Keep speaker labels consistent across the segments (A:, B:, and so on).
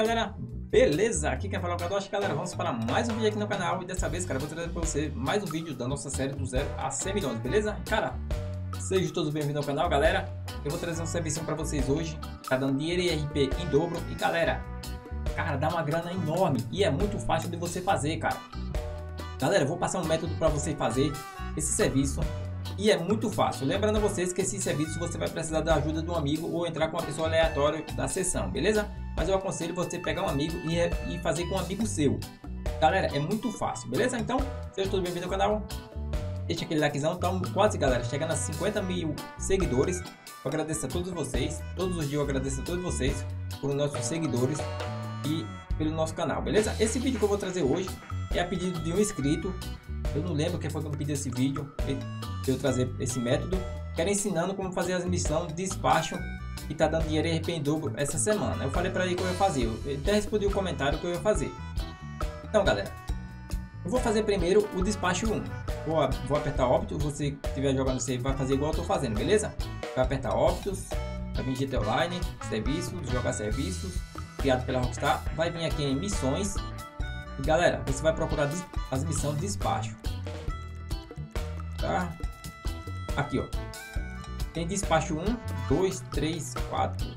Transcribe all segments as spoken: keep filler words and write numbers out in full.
A: galera, beleza? Aqui quem fala é o Kadoshi, galera. Vamos para mais um vídeo aqui no canal. E dessa vez, cara, vou trazer para você mais um vídeo da nossa série do zero a cem milhões, beleza? Cara, sejam todos bem-vindos ao canal, galera. Eu vou trazer um serviço para vocês hoje. Tá dando dinheiro e R P em dobro. E galera, cara, dá uma grana enorme e é muito fácil de você fazer, cara. Galera, eu vou passar um método para você fazer esse serviço. E é muito fácil. Lembrando a vocês que esse serviço você vai precisar da ajuda de um amigo ou entrar com uma pessoa aleatória da sessão, beleza? Mas eu aconselho você pegar um amigo e, e fazer com um amigo seu. Galera, é muito fácil, beleza? Então, sejam todos bem-vindos ao canal. Deixa aquele likezão. Estamos quase, galera, chegando a cinquenta mil seguidores. Eu agradeço a todos vocês. Todos os dias eu agradeço a todos vocês por nossos seguidores e pelo nosso canal, beleza? Esse vídeo que eu vou trazer hoje é a pedido de um inscrito. Eu não lembro quem foi que me pediu esse vídeo, eu trazer esse método. Quero ensinando como fazer as missões de despacho que tá dando dinheiro R P em dobro essa semana. Eu falei para ele que eu ia fazer, ele até respondeu o comentário que eu ia fazer. Então, galera, eu vou fazer primeiro o despacho um. Vou, vou apertar Optus, você que estiver jogando você vai fazer igual eu tô fazendo, beleza? Vai apertar Optus, vai vir G T Online, serviços, jogar serviços, criado pela Rockstar. Vai vir aqui em missões. E galera, você vai procurar as missões de despacho. Tá? Aqui, ó. Tem despacho um, dois, três, quatro,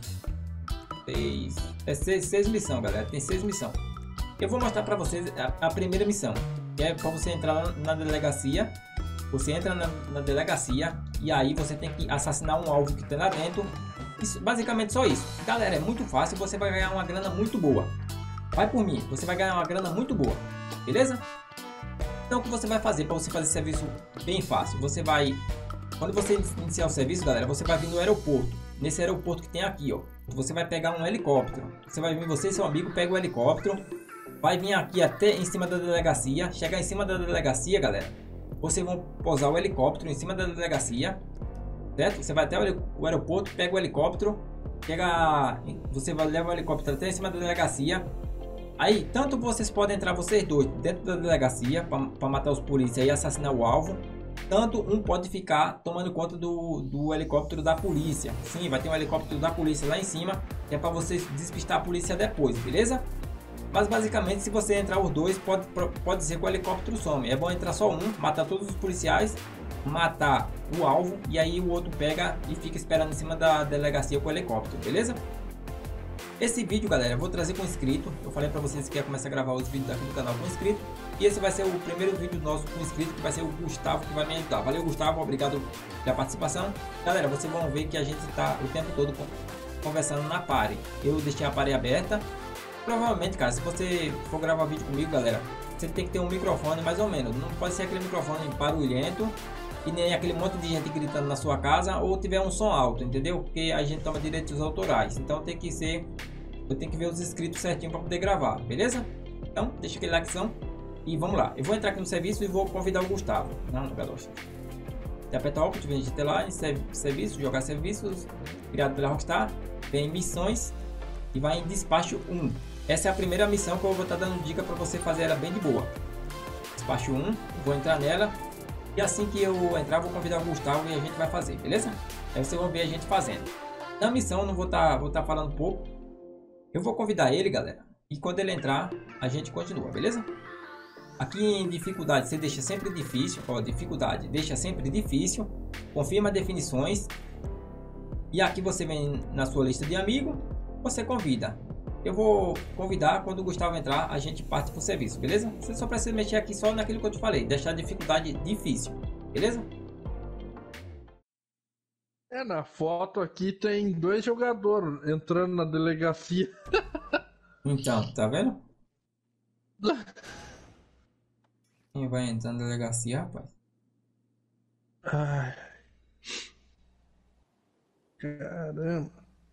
A: seis. É seis, seis missões, galera. Tem seis missões. Eu vou mostrar para vocês a, a primeira missão. Que é para você entrar na, na delegacia. Você entra na, na delegacia. E aí você tem que assassinar um alvo que tem lá dentro. Isso, basicamente só isso. Galera, é muito fácil. Você vai ganhar uma grana muito boa. Vai por mim. Você vai ganhar uma grana muito boa. Beleza? Então o que você vai fazer para você fazer esse serviço bem fácil? Você vai... Quando você iniciar o serviço, galera, você vai vir no aeroporto. Nesse aeroporto que tem aqui, ó. Você vai pegar um helicóptero. Você vai vir, você e seu amigo, pega o helicóptero. Vai vir aqui até em cima da delegacia. Chegar em cima da delegacia, galera. Vocês vão pousar o helicóptero em cima da delegacia. Certo? Você vai até o aeroporto, pega o helicóptero. Pega... Você vai levar o helicóptero até em cima da delegacia. Aí, tanto vocês podem entrar vocês dois dentro da delegacia para matar os polícias e assassinar o alvo. Tanto um pode ficar tomando conta do, do helicóptero da polícia. Sim, vai ter um helicóptero da polícia lá em cima, que é para vocês despistar a polícia depois, beleza? Mas basicamente, se você entrar os dois, pode, pode ser que o helicóptero some. É bom entrar só um, matar todos os policiais, matar o alvo, e aí o outro pega e fica esperando em cima da delegacia com o helicóptero, beleza? Esse vídeo, galera, eu vou trazer com inscrito. Eu falei para vocês que ia começar a gravar os vídeos aqui do canal com inscrito. E esse vai ser o primeiro vídeo nosso com inscrito, que vai ser o Gustavo que vai me ajudar. Valeu, Gustavo, obrigado pela participação. Galera, vocês vão ver que a gente está o tempo todo conversando na party. Eu deixei a party aberta. Provavelmente, cara, se você for gravar vídeo comigo, galera, você tem que ter um microfone mais ou menos. Não pode ser aquele microfone barulhento e nem aquele monte de gente gritando na sua casa, ou tiver um som alto, entendeu? Porque a gente toma direitos autorais. Então tem que ser... Eu tenho que ver os inscritos certinho para poder gravar, beleza? Então, deixa aquele likezão e vamos lá. Eu vou entrar aqui no serviço e vou convidar o Gustavo. Não, não, Kadoshi. Você aperta Optus, vem G T lá em serviço, jogar serviços, criado pela Rockstar. Vem missões e vai em despacho um. Essa é a primeira missão que eu vou estar dando dica para você fazer ela bem de boa. Despacho um, vou entrar nela. E assim que eu entrar, vou convidar o Gustavo e a gente vai fazer, beleza? Aí vocês vão ver a gente fazendo. Na missão, não vou estar vou estar falando pouco. Eu vou convidar ele, galera. E quando ele entrar, a gente continua, beleza? Aqui em dificuldade, você deixa sempre difícil. Ó, dificuldade, deixa sempre difícil. Confirma definições. E aqui você vem na sua lista de amigos. Você convida. Eu vou convidar, quando o Gustavo entrar, a gente parte para o serviço, beleza? Você só precisa mexer aqui só naquilo que eu te falei. Deixar a dificuldade difícil, beleza?
B: É, na foto aqui tem dois jogadores entrando na delegacia.
A: Então, tá vendo? Quem vai entrar na delegacia, rapaz?
B: Ai. Caramba.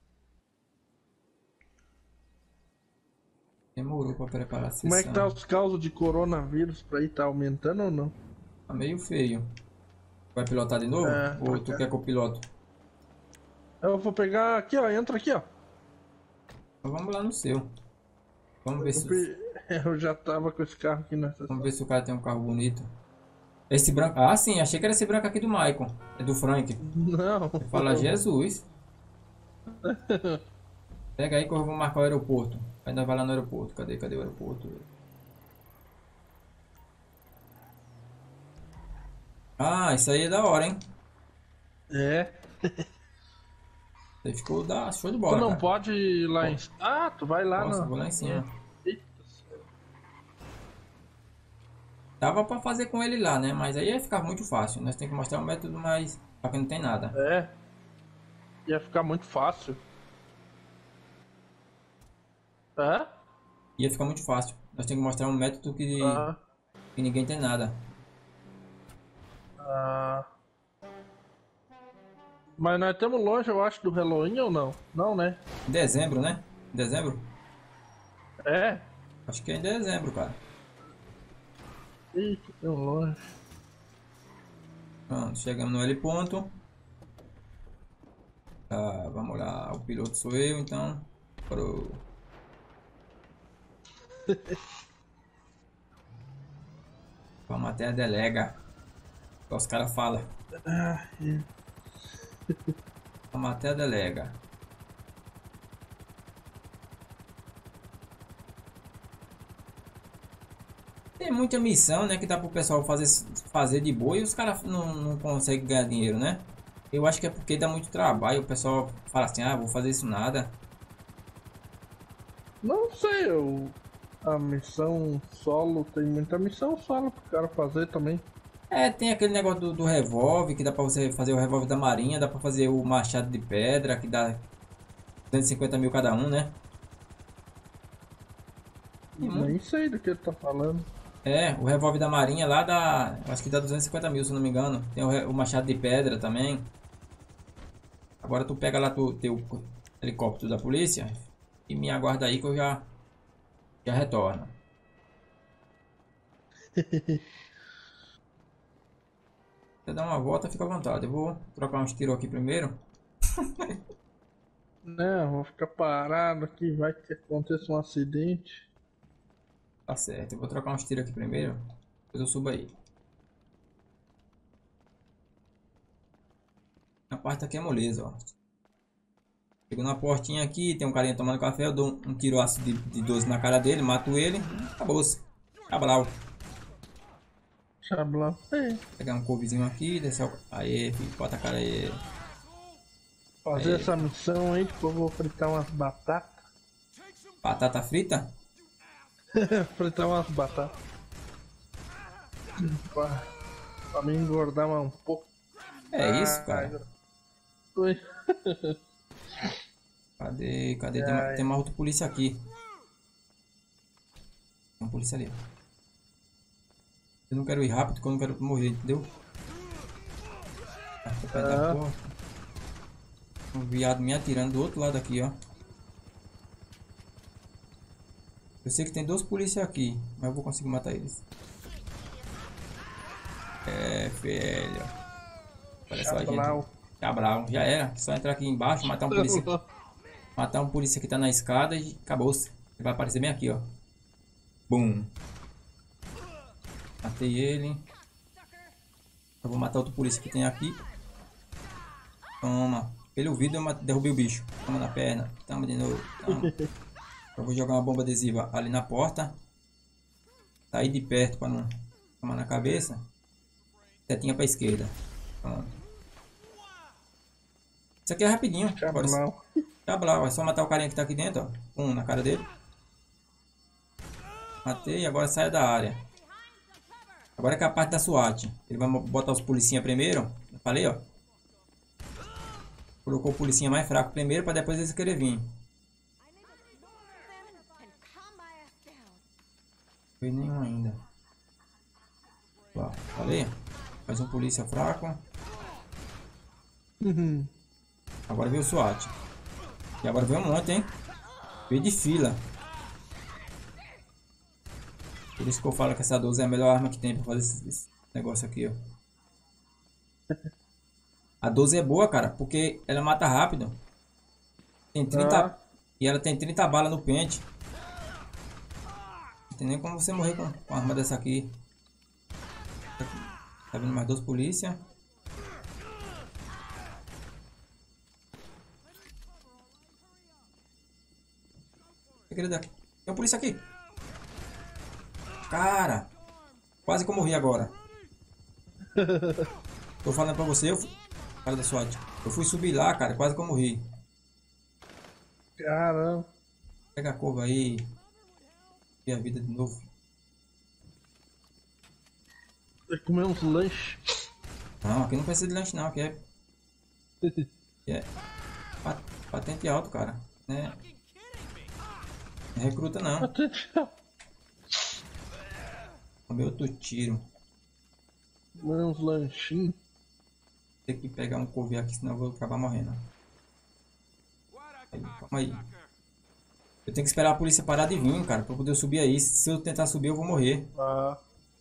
A: Demorou para preparar a sessão.
B: Como é que tá os casos de coronavírus pra aí? Tá aumentando ou não?
A: Tá meio feio. Vai pilotar de novo?
B: É,
A: ou tu quer que eu piloto?
B: Eu vou pegar aqui, ó. Entra aqui, ó.
A: Então vamos lá no seu. Vamos ver
B: Eu,
A: se...
B: pe... eu já tava com esse carro aqui nessa.
A: Vamos ver se o cara tem um carro bonito. Esse branco... Ah, sim. Achei que era esse branco aqui do Michael. É do Frank.
B: Não.
A: Fala Jesus. Pega aí que eu vou marcar o aeroporto. Ainda vai lá no aeroporto. Cadê? Cadê o aeroporto? Ah, isso aí é da hora, hein?
B: É.
A: Aí ficou da show de
B: Tu
A: bola,
B: não
A: cara.
B: pode ir lá em.
A: Posso,
B: Ah, tu vai lá
A: posso,
B: na.
A: vou lá em
B: É.
A: cima.
B: Eita.
A: Dava pra fazer com ele lá, né? Mas aí ia ficar muito fácil. Nós temos que mostrar um método mais... Só que não tem nada.
B: É. Ia ficar muito fácil. É?
A: Ia ficar muito fácil. Nós temos que mostrar um método que,
B: Ah.
A: que ninguém tem nada.
B: Ah. Mas nós estamos longe, eu acho, do Halloween ou não? Não, né?
A: Em dezembro, né? Em dezembro?
B: É.
A: Acho que é em dezembro, cara.
B: Eita, tão longe.
A: Pronto, chegamos no L ponto. Ah, vamos lá, o piloto sou eu, então. Pro... Vamos até a delega. Os caras falam.
B: Ah, é.
A: Vamos até a delega. Tem muita missão, né? Que dá pro pessoal fazer, fazer de boa e os caras não, não conseguem ganhar dinheiro, né? Eu acho que é porque dá muito trabalho. O pessoal fala assim: ah, vou fazer isso nada.
B: Não sei, eu. A missão solo, tem muita missão solo pro cara fazer também.
A: É, tem aquele negócio do, do revólver, que dá pra você fazer o revólver da marinha, dá pra fazer o machado de pedra, que dá duzentos e cinquenta mil cada um, né? Tem muito.
B: Nem sei do que ele tá falando.
A: É, o revólver da marinha lá dá, acho que dá duzentos e cinquenta mil, se eu não me engano. Tem o, re- o machado de pedra também. Agora tu pega lá tu, teu helicóptero da polícia e me aguarda aí que eu já, já retorno. Você dá uma volta, fica à vontade. Eu vou trocar uns tiros aqui primeiro.
B: Não, vou ficar parado aqui, vai que aconteça um acidente.
A: Tá certo, eu vou trocar uns tiros aqui primeiro. Depois eu subo aí. A parte aqui é moleza, ó. Chego na portinha aqui, tem um carinha tomando café, eu dou um, um tiro ácido de, de doze na cara dele, mato ele, acabou-se. Cabral.
B: Xablão. É.
A: Pegar um couvezinho aqui, descer o... Aê, filho, bota a cara aí.
B: Fazer
A: Aí.
B: essa missão aí, tipo, eu vou fritar umas batatas.
A: Batata frita?
B: Fritar umas batatas. Pra, pra me engordar mais um pouco.
A: É isso,
B: Ah,
A: cara.
B: Oi.
A: Cadê? Cadê? Tem, ma- tem mais outro polícia aqui. Tem um polícia ali. Eu não quero ir rápido porque eu não quero morrer, entendeu? Tá perto da
B: Ah.
A: porta. Um viado me atirando do outro lado aqui, ó. Eu sei que tem dois polícias aqui, mas eu vou conseguir matar eles. É, velho. Olha só, gente.
B: Xablau.
A: Cabral, já era. Só entrar aqui embaixo, matar um polícia. Matar um polícia que tá na escada e acabou-se. Ele vai aparecer bem aqui, ó. Bum. Matei ele. Eu vou matar outro polícia que tem aqui. Toma. Pelo vidro eu mate- derrubei o bicho. Toma na perna. Toma de novo. Toma. Eu vou jogar uma bomba adesiva ali na porta. Sair de perto para não tomar na cabeça. Setinha pra esquerda. Pronto. Isso aqui é rapidinho. Agora,
B: Xablau.
A: Cabral, é só matar o carinha que tá aqui dentro, ó. Um na cara dele. Matei, agora sai da área. Agora é que é a parte da SWAT. Ele vai botar os policinha primeiro. Eu falei, ó. Colocou o policinha mais fraco primeiro para depois eles querem vir. Não foi nenhum ainda. Ó, falei. Mais um polícia fraco.
B: Uhum.
A: Agora veio o SWAT. E agora veio um monte, hein? Veio de fila. Por isso que eu falo que essa doze é a melhor arma que tem pra fazer esse, esse negócio aqui, ó. A doze é boa, cara, porque ela mata rápido. Tem trinta...
B: Ah.
A: E ela tem trinta balas no pente. Não tem nem como você morrer com, com a arma dessa aqui. Tá vindo mais dois polícia. Segredo aqui. Tem um polícia aqui. Cara. Quase que eu morri agora. Tô falando pra você, eu fui... Cara da SWAT. Eu fui subir lá, cara. Quase que eu morri.
B: Caramba.
A: Pega a curva aí. E a vida de novo.
B: Tem que comer uns lanches.
A: Não, aqui não precisa de lanche não. Aqui é... Aqui é... Pat... Patente alto, cara. Né? Não é recruta não. Tomei outro tiro.
B: Comer uns lanchinhos.
A: Tem que pegar um couve aqui, senão eu vou acabar morrendo. Aí, calma aí. Eu tenho que esperar a polícia parar de vir, cara, pra poder eu subir aí. Se eu tentar subir, eu vou morrer.
B: Ah.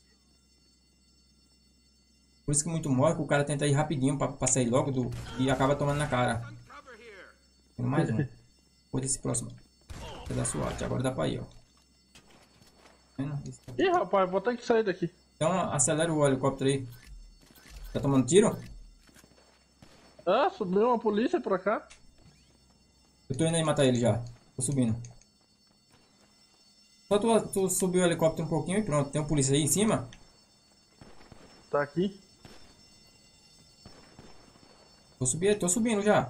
A: Por isso que muito morre, que o cara tenta ir rapidinho pra, pra sair logo do... E acaba tomando na cara. Tem mais um. Vou desse próximo. É da SWAT, agora dá pra ir, ó.
B: Ih, rapaz, vou ter que sair daqui.
A: Então acelera o helicóptero aí. Tá tomando tiro?
B: Ah, subiu uma polícia pra cá.
A: Eu tô indo aí matar ele já. Tô subindo. Só tu, tu subiu o helicóptero um pouquinho e pronto. Tem um polícia aí em cima?
B: Tá aqui.
A: Tô subindo, tô subindo já.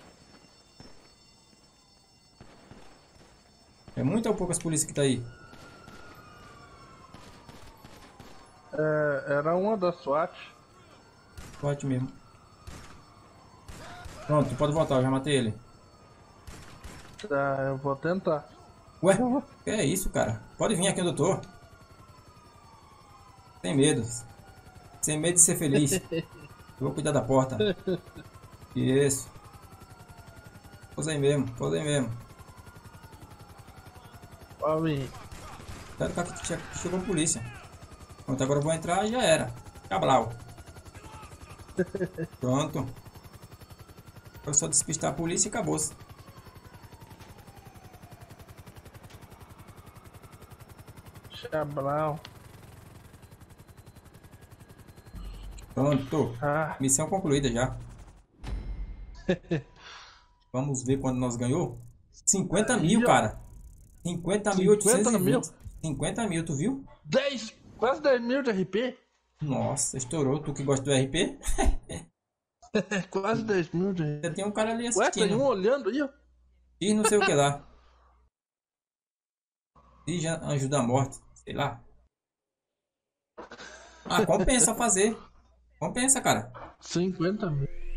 A: É muita ou poucas polícias que tá aí?
B: É, era uma da SWAT.
A: Forte mesmo. Pronto, tu pode voltar, eu já matei ele.
B: Tá, eu vou tentar.
A: Ué, que é isso, cara? Pode vir aqui onde eu tô. Sem medo. Sem medo de ser feliz. Eu vou cuidar da porta. Isso. Pousei mesmo, pousei mesmo.
B: Pode vir.
A: Espero que aqui che- chegou a polícia. Pronto, agora eu vou entrar e já era. Cabral. Pronto. Foi só despistar a polícia e acabou-se.
B: Chabral.
A: Pronto.
B: Ah,
A: Missão concluída já. Vamos ver quando nós ganhou. cinquenta mil,
B: Aí, ó.
A: cara. cinquenta mil oitocentos e
B: cinquenta mil?
A: vinte. cinquenta mil, tu viu?
B: dez, quase dez mil de R P.
A: Nossa, estourou. Tu que gosta do R P?
B: É, quase dez mil de R P.
A: Já tem um cara ali
B: Ué, tem um
A: assistindo.
B: olhando aí, ó.
A: E não sei o que lá. E já Anjo da Morte. Sei lá. Ah, compensa fazer. Compensa, cara.
B: cinquenta mil.